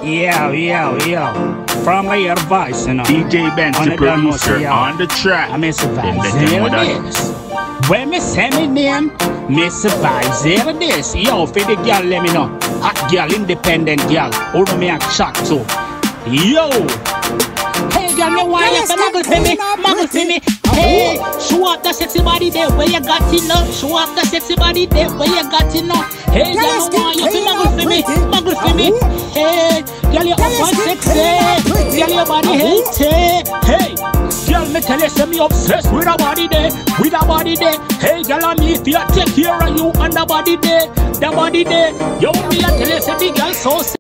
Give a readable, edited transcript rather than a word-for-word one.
Yo. From my ear voice, you know. DJ Benz, the producer, on the track. I miss the vibes. When me say me name, miss the vibes here this. Yo, for the girl, let me know. Hot girl, independent girl. Who do me a chat to? Yo. Hey girl, me want you to muggle for me, muggle for me. Hey, show up the sexy body there where you got it now. Show up the sexy body there where you got it now. Hey girl, me want you to muggle for me, muggle for me. Hey, girl, you up and sexy. Girl, your body healthy. Hey, girl, me tell you, say me obsessed with a body there, with a body there. Hey, girl, I'm here to take care of you and the body there, the body there. Yo, me a tell you, say the girl so